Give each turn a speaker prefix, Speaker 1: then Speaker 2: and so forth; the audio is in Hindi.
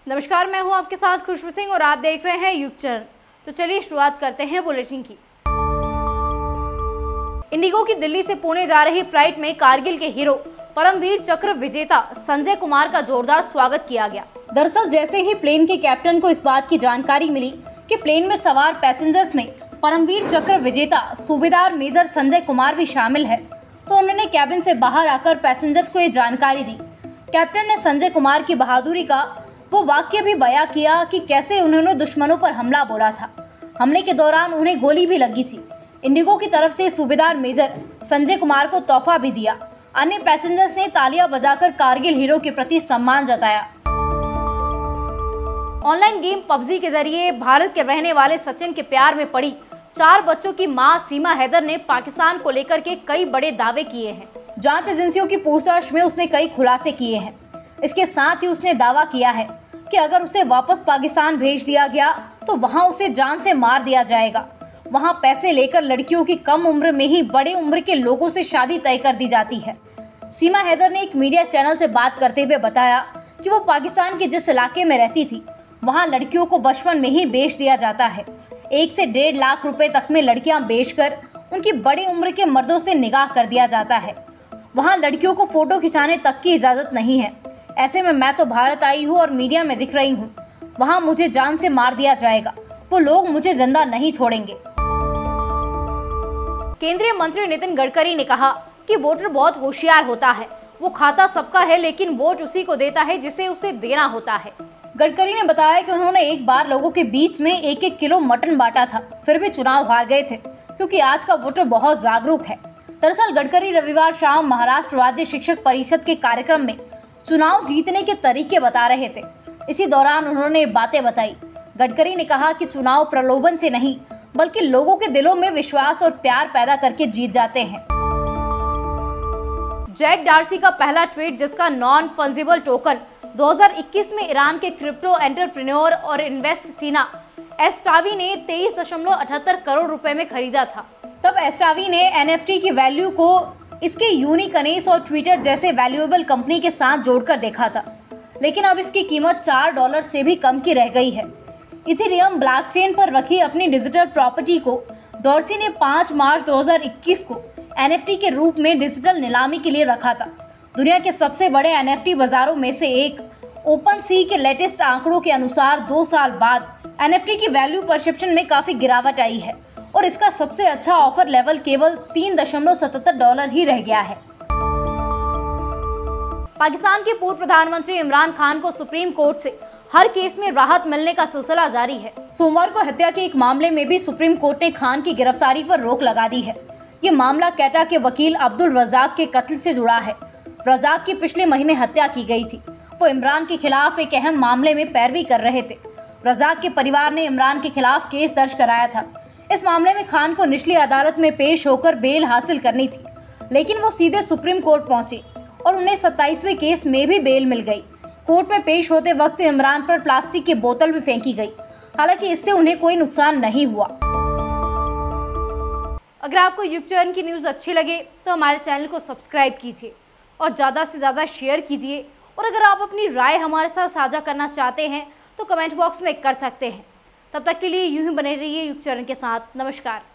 Speaker 1: नमस्कार, मैं हूं आपके साथ खुशबू सिंह और आप देख रहे हैं युग चरण। तो चलिए शुरुआत करते हैं बुलेटिन की। इंडिगो की दिल्ली से पुणे जा रही फ्लाइट में कारगिल के हीरो परमवीर चक्र विजेता संजय कुमार का जोरदार स्वागत किया गया। दरअसल जैसे ही प्लेन के कैप्टन को इस बात की जानकारी मिली कि प्लेन में सवार पैसेंजर्स में परमवीर चक्र विजेता सूबेदार मेजर संजय कुमार भी शामिल है, तो उन्होंने कैबिन से बाहर आकर पैसेंजर्स को ये जानकारी दी। कैप्टन ने संजय कुमार की बहादुरी का वो वाक्य भी बयां किया कि कैसे उन्होंने दुश्मनों पर हमला बोला था। हमले के दौरान उन्हें गोली भी लगी थी। इंडिगो की तरफ से सूबेदार मेजर संजय कुमार को तोहफा भी दिया। अन्य पैसेंजर्स ने तालियां बजाकर कारगिल हीरो के प्रति सम्मान जताया। ऑनलाइन गेम पबजी के जरिए भारत के रहने वाले सचिन के प्यार में पड़ी 4 बच्चों की मां सीमा हैदर ने पाकिस्तान को लेकर के कई बड़े दावे किए हैं। जांच एजेंसियों की पूछताछ में उसने कई खुलासे किए हैं। इसके साथ ही उसने दावा किया है कि अगर उसे वापस पाकिस्तान भेज दिया गया तो वहां उसे जान से मार दिया जाएगा। वहां पैसे लेकर लड़कियों की कम उम्र में ही बड़े उम्र के लोगों से शादी तय कर दी जाती है। सीमा हैदर ने एक मीडिया चैनल से बात करते हुए बताया कि वो पाकिस्तान के जिस इलाके में रहती थी वहां लड़कियों को बचपन में ही बेच दिया जाता है। 1 से 1.5 लाख रुपए तक में लड़कियां बेचकर उनकी बड़ी उम्र के मर्दों से निकाह कर दिया जाता है। वहां लड़कियों को फोटो खिंचाने तक की इजाजत नहीं है। ऐसे में मैं तो भारत आई हूँ और मीडिया में दिख रही हूँ, वहां मुझे जान से मार दिया जाएगा। वो लोग मुझे जिंदा नहीं छोड़ेंगे। केंद्रीय मंत्री नितिन गडकरी ने कहा कि वोटर बहुत होशियार होता है। वो खाता सबका है लेकिन वोट उसी को देता है जिसे उसे देना होता है। गडकरी ने बताया कि उन्होंने एक बार लोगों के बीच में 1-1 किलो मटन बांटा था, फिर भी चुनाव हार गए थे क्योंकि आज का वोटर बहुत जागरूक है। दरअसल गडकरी रविवार शाम महाराष्ट्र राज्य शिक्षक परिषद के कार्यक्रम में चुनाव जीतने के तरीके बता रहे थे। इसी दौरान उन्होंने बातें बताई। गडकरी ने कहा कि चुनाव प्रलोभन से नहीं बल्कि लोगों के दिलों में विश्वास और प्यार पैदा करके जीत जाते हैं। जैक डार्सी का पहला ट्वीट, जिसका नॉन फंजिबल टोकन 2021 में ईरान के क्रिप्टो एंटरप्रेन्योर और इन्वेस्ट सीना एस्टावी ने 23.78 करोड़ रुपए में खरीदा था। तब एस्टावी ने एनएफटी की वैल्यू को इसके यूनिकनेस और ट्विटर जैसे वैल्यूएबल कंपनी के साथ जोड़कर देखा था, लेकिन अब इसकी कीमत $4 से भी कम की रह गई है। इथेरियम ब्लॉकचेन पर रखी अपनी डिजिटल प्रॉपर्टी को डॉर्सी ने 5 मार्च 2021 को एनएफटी के रूप में डिजिटल नीलामी के लिए रखा था। दुनिया के सबसे बड़े एनएफटी बाजारों में से एक ओपनसी के लेटेस्ट आंकड़ों के अनुसार 2 साल बाद एनएफटी की वैल्यू परसेप्शन में काफी गिरावट आई है और इसका सबसे अच्छा ऑफर लेवल केवल $3.77 ही रह गया है। पाकिस्तान के पूर्व प्रधानमंत्री इमरान खान को सुप्रीम कोर्ट से हर केस में राहत मिलने का सिलसिला जारी है। सोमवार को हत्या के एक मामले में भी सुप्रीम कोर्ट ने खान की गिरफ्तारी पर रोक लगा दी है। ये मामला कैटा के वकील अब्दुल रजाक के कत्ल से जुड़ा है। रजाक की पिछले महीने हत्या की गई थी। वो इमरान के खिलाफ एक अहम मामले में पैरवी कर रहे थे। रजाक के परिवार ने इमरान के खिलाफ केस दर्ज कराया था। इस मामले में खान को निचली अदालत में पेश होकर बेल हासिल करनी थी, लेकिन वो सीधे सुप्रीम कोर्ट पहुंचे और उन्हें 27वें केस में भी बेल मिल गई। कोर्ट में पेश होते वक्त इमरान पर प्लास्टिक की बोतल भी फेंकी गई, हालांकि इससे उन्हें कोई नुकसान नहीं हुआ। अगर आपको युग चरण की न्यूज़ अच्छी लगे तो हमारे चैनल को सब्सक्राइब कीजिए और ज़्यादा से ज़्यादा शेयर कीजिए। और अगर आप अपनी राय हमारे साथ साझा करना चाहते हैं तो कमेंट बॉक्स में कर सकते हैं। तब तक के लिए यूं ही बने रहिए युग चरण के साथ। नमस्कार।